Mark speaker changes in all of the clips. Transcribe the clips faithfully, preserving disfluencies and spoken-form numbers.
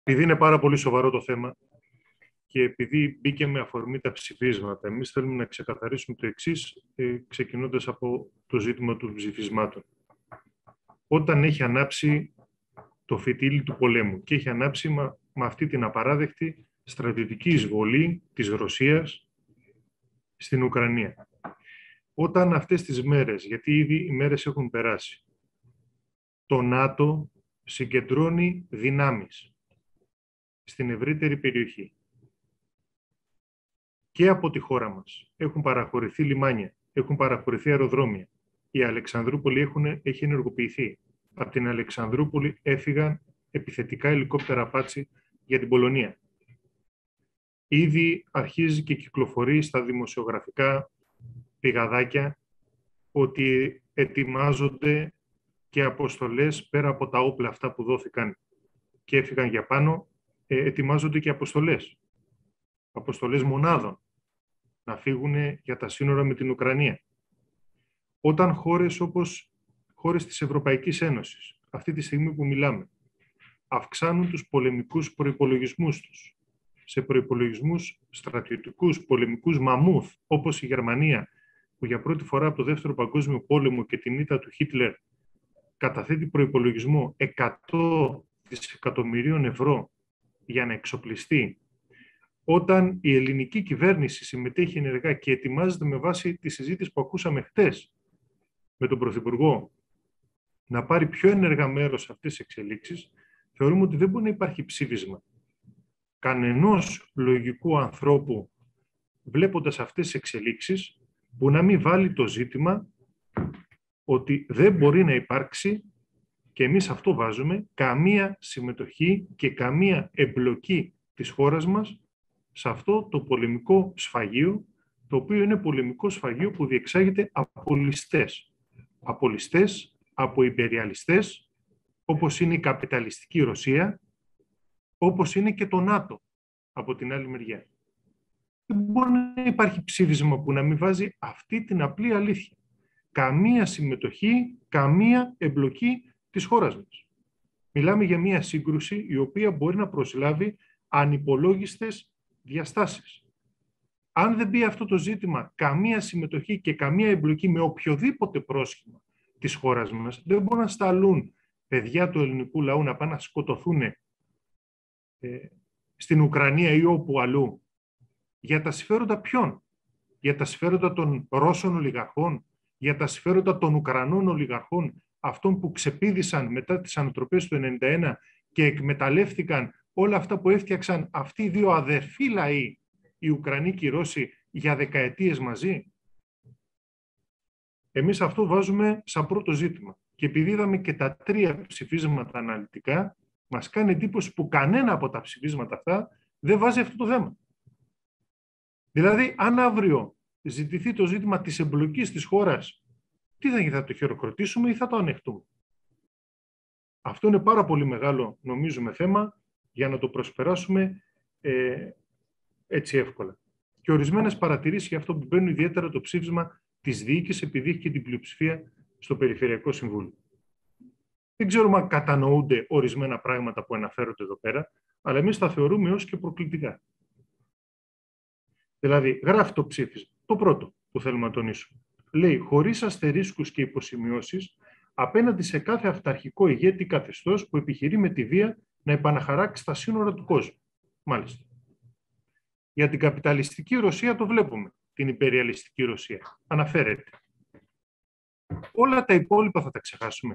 Speaker 1: Επειδή είναι πάρα πολύ σοβαρό το θέμα και επειδή μπήκε με αφορμή τα ψηφίσματα, εμείς θέλουμε να ξεκαθαρίσουμε το εξής, ε, ξεκινώντας από το ζήτημα των ψηφισμάτων. Όταν έχει ανάψει το φυτίλι του πολέμου και έχει ανάψει με, με αυτή την απαράδεκτη στρατιωτική εισβολή της Ρωσίας στην Ουκρανία. Όταν αυτές τις μέρες, γιατί ήδη οι μέρες έχουν περάσει, το ΝΑΤΟ συγκεντρώνει δυνάμεις στην ευρύτερη περιοχή και από τη χώρα μας. Έχουν παραχωρηθεί λιμάνια, έχουν παραχωρηθεί αεροδρόμια. Η Αλεξανδρούπολη έχουν, έχει ενεργοποιηθεί. Από την Αλεξανδρούπολη έφυγαν επιθετικά ελικόπτερα Απάτσι για την Πολωνία. Ήδη αρχίζει και κυκλοφορεί στα δημοσιογραφικά πηγαδάκια ότι ετοιμάζονται και αποστολές πέρα από τα όπλα αυτά που δόθηκαν και έφυγαν για πάνω, ε, ετοιμάζονται και αποστολές. Αποστολές μονάδων να φύγουν για τα σύνορα με την Ουκρανία. Όταν χώρες όπως χώρες της Ευρωπαϊκής Ένωσης, αυτή τη στιγμή που μιλάμε, αυξάνουν τους πολεμικούς προϋπολογισμούς τους σε προϋπολογισμούς στρατιωτικούς, πολεμικούς μαμούθ, όπως η Γερμανία, που για πρώτη φορά από το Δεύτερο Παγκόσμιο Πόλεμο και την ήττα του Χίτλερ καταθέτει προϋπολογισμό εκατό δισεκατομμυρίων ευρώ για να εξοπλιστεί, όταν η ελληνική κυβέρνηση συμμετέχει ενεργά και ετοιμάζεται με βάση τη συζήτηση που ακούσαμε χτες με τον Πρωθυπουργό να πάρει πιο ενεργά μέρος σε αυτές τις εξελίξεις, θεωρούμε ότι δεν μπορεί να υπάρχει ψήφισμα κανενός λογικού ανθρώπου βλέποντας αυτές τις εξελίξεις που να μην βάλει το ζήτημα ότι δεν μπορεί να υπάρξει, και εμείς αυτό βάζουμε, καμία συμμετοχή και καμία εμπλοκή της χώρας μας σε αυτό το πολεμικό σφαγείο, το οποίο είναι πολεμικό σφαγείο που διεξάγεται από ληστές. Από ληστές, από ιμπεριαλιστές, όπως είναι η καπιταλιστική Ρωσία, όπως είναι και το ΝΑΤΟ από την άλλη μεριά. Δεν μπορεί να υπάρχει ψήφισμα που να μην βάζει αυτή την απλή αλήθεια. Καμία συμμετοχή, καμία εμπλοκή της χώρας μας. Μιλάμε για μια σύγκρουση η οποία μπορεί να προσλάβει ανυπολόγιστες διαστάσεις. Αν δεν μπει αυτό το ζήτημα, καμία συμμετοχή και καμία εμπλοκή με οποιοδήποτε πρόσχημα της χώρας μας, δεν μπορούν να σταλούν παιδιά του ελληνικού λαού να πάνε να σκοτωθούν ε, στην Ουκρανία ή όπου αλλού. Για τα συμφέροντα ποιον? Για τα συμφέροντα των Ρώσων ολιγαρχών, για τα συμφέροντα των Ουκρανών ολιγαρχών, αυτών που ξεπήδησαν μετά τις ανατροπές του ενενήντα ένα και εκμεταλλεύτηκαν όλα αυτά που έφτιαξαν αυτοί οι δύο αδερφοί λαοί, οι Ουκρανοί και οι Ρώσοι, για δεκαετίες μαζί. Εμείς αυτό βάζουμε σαν πρώτο ζήτημα. Και επειδή είδαμε και τα τρία ψηφίσματα αναλυτικά, μας κάνει εντύπωση που κανένα από τα ψηφίσματα αυτά δεν βάζει αυτό το θέμα. Δηλαδή, αν αύριο ζητηθεί το ζήτημα της εμπλοκής της χώρας, τι θα γίνει, θα το χειροκροτήσουμε ή θα το ανεχτούμε? Αυτό είναι πάρα πολύ μεγάλο, νομίζουμε, θέμα για να το προσπεράσουμε ε, έτσι εύκολα. Και ορισμένες παρατηρήσεις για αυτό που μπαίνουν ιδιαίτερα το ψήφισμα της διοίκησης, επειδή έχει και την πλειοψηφία στο Περιφερειακό Συμβούλιο. Δεν ξέρουμε αν κατανοούνται ορισμένα πράγματα που αναφέρονται εδώ πέρα, αλλά εμείς τα θεωρούμε ως και προκλητικά. Δηλαδή, γράφει το ψήφισμα, το πρώτο που θέλουμε να τονίσουμε. Λέει, χωρίς αστερίσκους και υποσημειώσεις, απέναντι σε κάθε αυταρχικό ηγέτη καθεστώς που επιχειρεί με τη βία να επαναχαράξει τα σύνορα του κόσμου. Μάλιστα. Για την καπιταλιστική Ρωσία το βλέπουμε, την υπεριαλιστική Ρωσία. Αναφέρεται. Όλα τα υπόλοιπα θα τα ξεχάσουμε.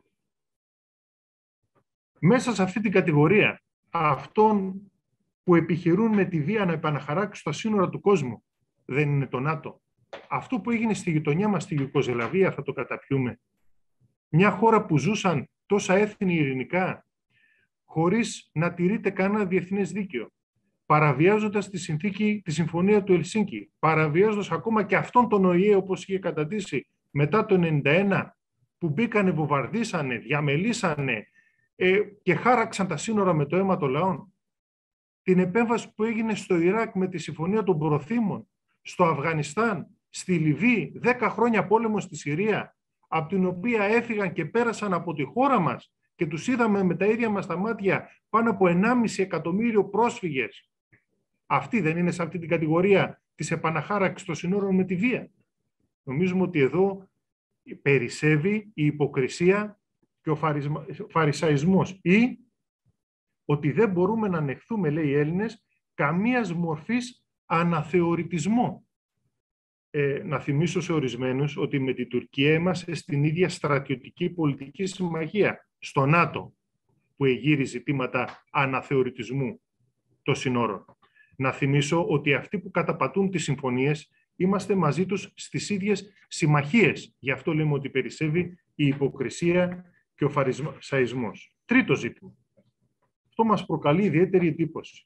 Speaker 1: Μέσα σε αυτή την κατηγορία αυτών που επιχειρούν με τη βία να επαναχαράξουν τα σύνορα του κόσμου, δεν είναι το ΝΑΤΟ? Αυτό που έγινε στη γειτονιά μας, στη Ιουγκοσλαβία, θα το καταπιούμε? Μια χώρα που ζούσαν τόσα έθνη ειρηνικά, χωρίς να τηρείται κανένα διεθνές δίκαιο, παραβιάζοντας τη συνθήκη, τη συμφωνία του Ελσίνκη, παραβιάζοντας ακόμα και αυτόν τον Ο Η Ε όπως είχε καταντήσει μετά το ενενήντα ένα, που μπήκανε, βομβαρδίσανε, διαμελήσανε ε, και χάραξαν τα σύνορα με το αίμα των λαών. Την επέμβαση που έγινε στο Ιράκ με τη συμφωνία των προθήμων, στο Αφγανιστάν, στη Λιβύη, δέκα χρόνια πόλεμο στη Συρία, από την οποία έφυγαν και πέρασαν από τη χώρα μας και τους είδαμε με τα ίδια μας τα μάτια πάνω από ενάμιση εκατομμύριο πρόσφυγες. Αυτοί δεν είναι σε αυτή την κατηγορία της επαναχάραξης των συνόρων με τη βία? Νομίζουμε ότι εδώ περισσεύει η υποκρισία και ο φαρισμ... φαρισαϊσμός, ή ότι δεν μπορούμε να ανεχθούμε, λέει οι Έλληνες, καμίας μορφής αναθεωρητισμό. Ε, να θυμίσω σε ορισμένους ότι με την Τουρκία είμαστε στην ίδια στρατιωτική πολιτική συμμαχία, στο ΝΑΤΟ, που εγείρει ζητήματα αναθεωρητισμού των συνόρων. Να θυμίσω ότι αυτοί που καταπατούν τις συμφωνίες είμαστε μαζί τους στις ίδιες συμμαχίες. Γι' αυτό λέμε ότι περισσεύει η υποκρισία και ο φαρισαϊσμός. Τρίτο ζήτημα. Αυτό μας προκαλεί ιδιαίτερη εντύπωση.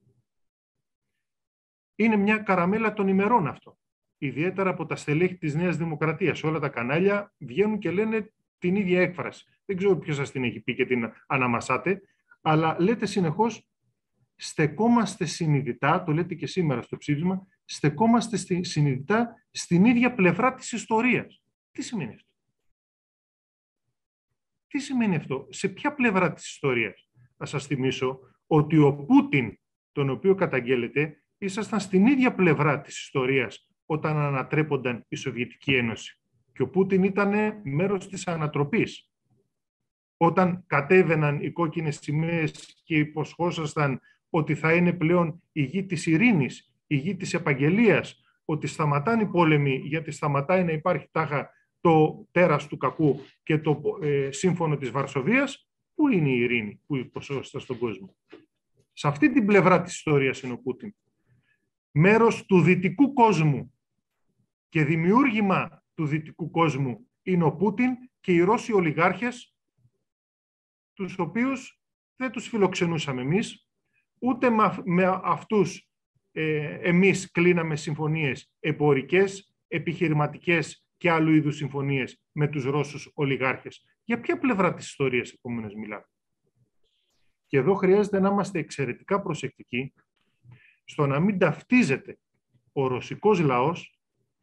Speaker 1: Είναι μια καραμέλα των ημερών αυτό. Ιδιαίτερα από τα στελέχη της Νέας Δημοκρατίας. Όλα τα κανάλια βγαίνουν και λένε την ίδια έκφραση. Δεν ξέρω ποιος σας την έχει πει και την αναμασάτε, αλλά λέτε συνεχώς στεκόμαστε συνειδητά, το λέτε και σήμερα στο ψήφισμα, στεκόμαστε στη, συνειδητά στην ίδια πλευρά της ιστορίας. Τι σημαίνει αυτό? Τι σημαίνει αυτό? Σε ποια πλευρά της ιστορίας? Θα σας θυμίσω ότι ο Πούτιν, τον οποίο καταγγέλλεται, ήσασταν στην ίδια πλευρά της ιστορίας όταν ανατρέπονταν η Σοβιετική Ένωση. Και ο Πούτιν ήταν μέρος της ανατροπής. Όταν κατέβαιναν οι κόκκινες σημαίες και υποσχόσασταν ότι θα είναι πλέον η γη της ειρήνης, η γη της επαγγελίας, ότι σταματάνε οι πόλεμοι γιατί σταματάει να υπάρχει τάχα το τέρας του κακού και το ε, σύμφωνο της Βαρσοβίας, πού είναι η ειρήνη που υποσχόσασταν στον κόσμο? Σε αυτή την πλευρά της ιστορίας είναι ο Πούτιν. Μέρος του δυτικού κόσμου και δημιούργημα του δυτικού κόσμου είναι ο Πούτιν και οι Ρώσοι ολιγάρχες, τους οποίους δεν τους φιλοξενούσαμε εμείς, ούτε με αυτούς ε, εμείς κλείναμε συμφωνίες εμπορικές, επιχειρηματικές και άλλου είδους συμφωνίες με τους Ρώσους ολιγάρχες. Για ποια πλευρά της ιστορίας επομένως μιλάμε? Και εδώ χρειάζεται να είμαστε εξαιρετικά προσεκτικοί στο να μην ταυτίζεται ο ρωσικός λαός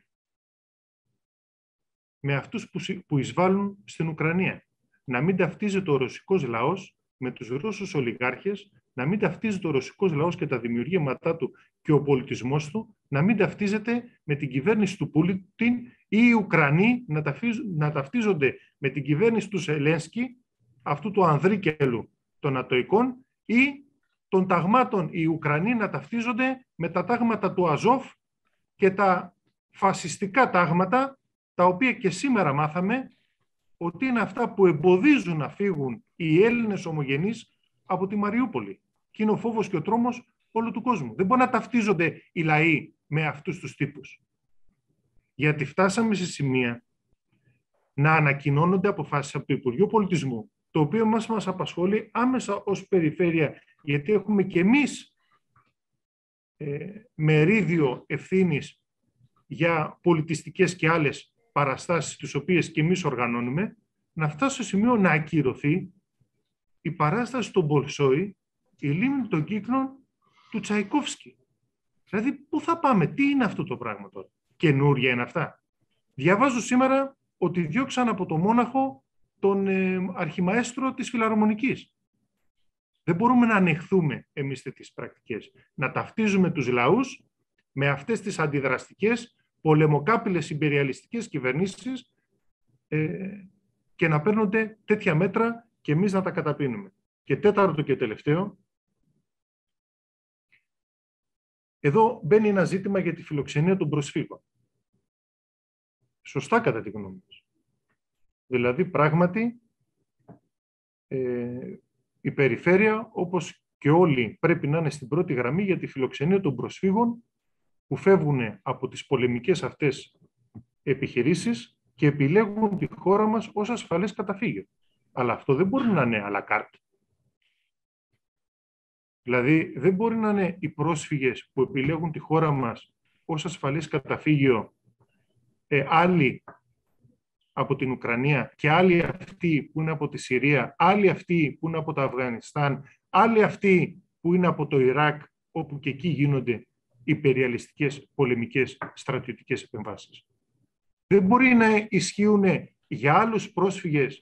Speaker 1: με αυτούς που εισβάλλουν στην Ουκρανία. Να μην ταυτίζεται ο ρωσικός λαός με τους Ρώσους ολιγάρχες, να μην ταυτίζεται ο ρωσικός λαός και τα δημιουργήματά του και ο πολιτισμός του, να μην ταυτίζεται με την κυβέρνηση του Πούτιν ή οι Ουκρανοί να, να ταυτίζονται με την κυβέρνηση του Ζελένσκι, αυτού του ανδρίκελου των Ατοικών, ή των ταγμάτων οι Ουκρανοί να ταυτίζονται με τα τάγματα του Αζόφ και τα φασιστικά τάγματα, τα οποία και σήμερα μάθαμε ότι είναι αυτά που εμποδίζουν να φύγουν οι Έλληνες ομογενείς από τη Μαριούπολη. Και είναι ο φόβος και ο τρόμος όλου του κόσμου. Δεν μπορεί να ταυτίζονται οι λαοί με αυτούς τους τύπους. Γιατί φτάσαμε σε σημεία να ανακοινώνονται αποφάσεις από το Υπουργείο Πολιτισμού, το οποίο μας, μας απασχολεί άμεσα ως περιφέρεια, γιατί έχουμε και εμείς ε, μερίδιο ευθύνης για πολιτιστικές και άλλες παραστάσεις, τις οποίες και εμείς οργανώνουμε, να φτάσει στο σημείο να ακυρωθεί η παράσταση στον Μπολσόη, η λίμνη των κύκλων του Τσαϊκόφσκι. Δηλαδή, πού θα πάμε, τι είναι αυτό το πράγμα τώρα? Καινούρια είναι αυτά? Διαβάζω σήμερα ότι διώξαν από το Μόναχο τον ε, αρχιμαέστρο της Φιλαρμονικής. Δεν μπορούμε να ανεχθούμε εμείς τέτοιες πρακτικές. Να ταυτίζουμε τους λαούς με αυτές τις αντιδραστικές, πολεμοκάπηλες ιμπεριαλιστικές κυβερνήσεις ε, και να παίρνονται τέτοια μέτρα και εμείς να τα καταπίνουμε. Και τέταρτο και τελευταίο, εδώ μπαίνει ένα ζήτημα για τη φιλοξενία των προσφύγων. Σωστά κατά τη γνώμη μας. Δηλαδή, πράγματι, ε, η περιφέρεια, όπως και όλοι, πρέπει να είναι στην πρώτη γραμμή για τη φιλοξενία των προσφύγων που φεύγουν από τις πολεμικές αυτές επιχειρήσεις και επιλέγουν τη χώρα μας ως ασφαλές καταφύγιο. Αλλά αυτό δεν μπορεί να είναι à la carte. Δηλαδή, δεν μπορεί να είναι οι πρόσφυγες που επιλέγουν τη χώρα μας ως ασφαλές καταφύγιο ε, άλλοι από την Ουκρανία και άλλοι αυτοί που είναι από τη Συρία, άλλοι αυτοί που είναι από το Αφγανιστάν, άλλοι αυτοί που είναι από το Ιράκ, όπου και εκεί γίνονται υπεριαλιστικές πολεμικές στρατιωτικές επεμβάσεις. Δεν μπορεί να ισχύουν για άλλους πρόσφυγες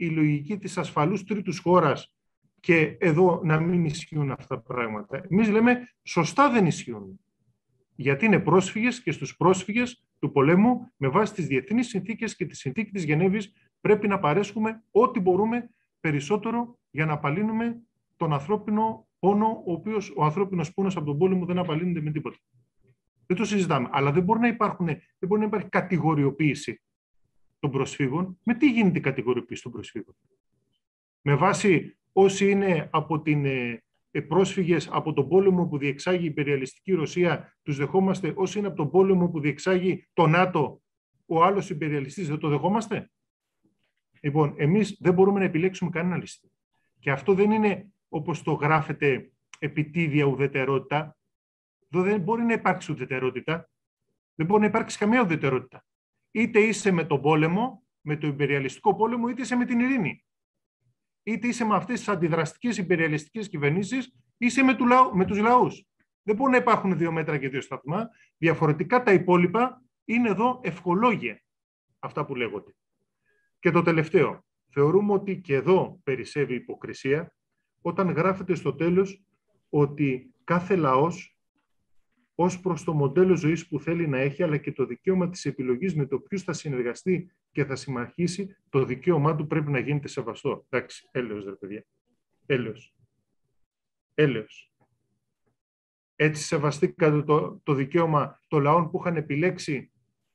Speaker 1: η λογική της ασφαλούς τρίτους χώρας και εδώ να μην ισχύουν αυτά τα πράγματα. Εμείς λέμε σωστά δεν ισχύουν. Γιατί είναι πρόσφυγες και στους πρόσφυγες του πολέμου, με βάση τις διεθνείς συνθήκες και τη συνθήκη της Γενέβης, πρέπει να παρέσχουμε ό,τι μπορούμε περισσότερο για να απαλύνουμε τον ανθρώπινο πόνο, ο οποίος ο ανθρώπινος πόνος από τον πόλεμο δεν απαλύνεται με τίποτα. Δεν το συζητάμε. Αλλά δεν μπορεί να, υπάρχουν, δεν μπορεί να υπάρχει κατηγοριοποίηση των προσφύγων. Με τι γίνεται η κατηγοριοποίηση των προσφύγων? Με βάση όσοι είναι από την ε, πρόσφυγες από τον πόλεμο που διεξάγει η υπεριαλιστική Ρωσία, τους δεχόμαστε? Όσοι είναι από τον πόλεμο που διεξάγει το ΝΑΤΟ, ο άλλος υπεριαλιστής, δεν το δεχόμαστε? Λοιπόν, εμείς δεν μπορούμε να επιλέξουμε κανένα λύση. Και αυτό δεν είναι, όπως το γράφεται, επιτίδια ουδετερότητα. Εδώ δεν μπορεί να υπάρξει ουδετερότητα. Δεν μπορεί να υπάρξει καμία ουδετερότητα. Είτε είσαι με τον πόλεμο, με το υπεριαλιστικό πόλεμο, είτε είσαι με την ειρήνη. Είτε είσαι με αυτές τις αντιδραστικές υπεριαλιστικές κυβερνήσεις, είσαι με, του λαού, με τους λαούς. Δεν μπορεί να υπάρχουν δύο μέτρα και δύο σταθμά. Διαφορετικά τα υπόλοιπα είναι εδώ ευχολόγια, αυτά που λέγονται. Και το τελευταίο. Θεωρούμε ότι και εδώ περισσεύει υποκρισία όταν γράφεται στο τέλος ότι κάθε λαός ως προς το μοντέλο ζωής που θέλει να έχει, αλλά και το δικαίωμα της επιλογής με το ποιους θα συνεργαστεί και θα συμμαχίσει, το δικαίωμά του πρέπει να γίνεται σεβαστό. Εντάξει, έλεος ρε παιδιά. Έλεος. Έλεος. Έτσι σεβαστήκατε το, το δικαίωμα των λαών που είχαν επιλέξει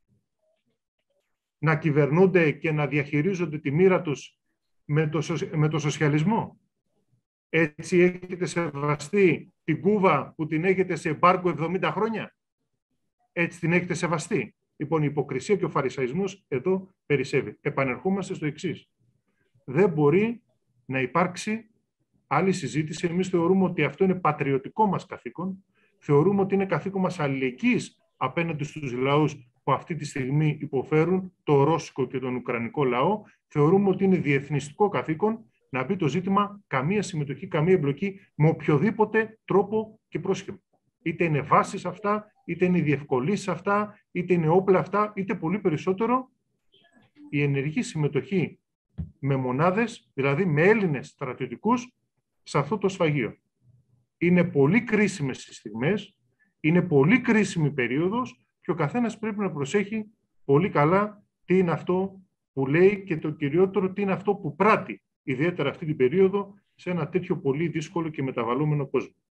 Speaker 1: να κυβερνούνται και να διαχειρίζονται τη μοίρα τους με το, με το σοσιαλισμό. Έτσι έχετε σεβαστεί την Κούβα που την έχετε σε εμπάργκο εβδομήντα χρόνια. Έτσι την έχετε σεβαστεί. Λοιπόν, η υποκρισία και ο φαρισαϊσμός εδώ περισσεύει. Επανερχόμαστε στο εξής. Δεν μπορεί να υπάρξει άλλη συζήτηση. Εμείς θεωρούμε ότι αυτό είναι πατριωτικό μας καθήκον. Θεωρούμε ότι είναι καθήκον μας αλληλεγγύης απέναντι στους λαούς που αυτή τη στιγμή υποφέρουν, το ρώσικο και τον ουκρανικό λαό. Θεωρούμε ότι είναι διεθνιστικό καθήκον να μπει το ζήτημα καμία συμμετοχή, καμία εμπλοκή με οποιοδήποτε τρόπο και πρόσχημα. Είτε είναι βάσεις αυτά, είτε είναι διευκολύνσεις αυτά, είτε είναι όπλα αυτά, είτε πολύ περισσότερο η ενεργή συμμετοχή με μονάδες, δηλαδή με Έλληνες στρατιωτικούς, σε αυτό το σφαγείο. Είναι πολύ κρίσιμες οι στιγμές, είναι πολύ κρίσιμη περίοδος και ο καθένας πρέπει να προσέχει πολύ καλά τι είναι αυτό που λέει και το κυριότερο τι είναι αυτό που πράττει, ιδιαίτερα αυτή την περίοδο, σε ένα τέτοιο πολύ δύσκολο και μεταβαλλόμενο κόσμο.